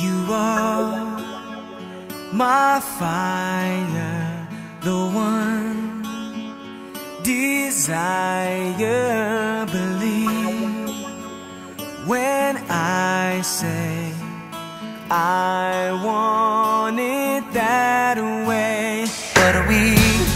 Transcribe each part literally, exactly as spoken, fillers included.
You are my fire, the one desire. Believe when I say I want it that way. But we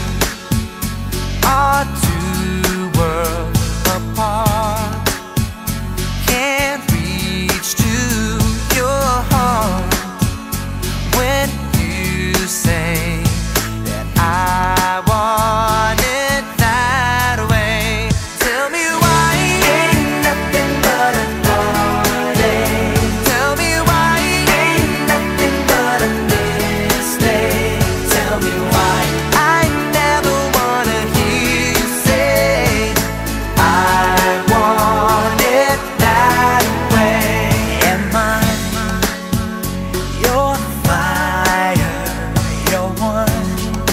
are two worlds apart, can't reach to your heart when you say that I want it that way. Tell me why ain't nothing but a heartache. Tell me why ain't nothing but a mistake. Tell me why I never wanna hear you say I want it that way. Am I your fire, your one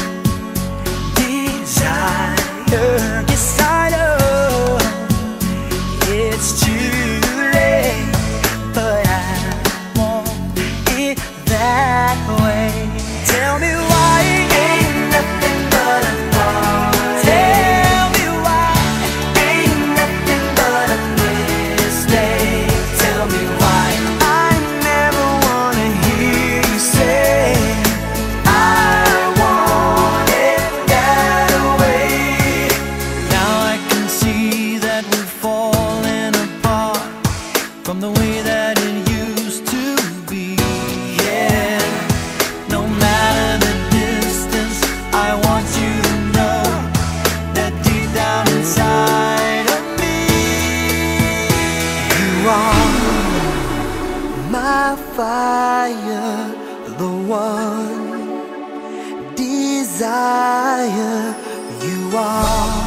desire? Yes, I know it's too late, but I want it that way. Tell me why ain't nothing but a heartache. Tell me why ain't nothing but a mistake. Tell me why I never wanna hear you say I want it that way. Now I can see that we're falling apart from the way that it used to be. Yeah, no matter the distance, I want you to know that deep down inside of me, you are my fire, the one desire. You are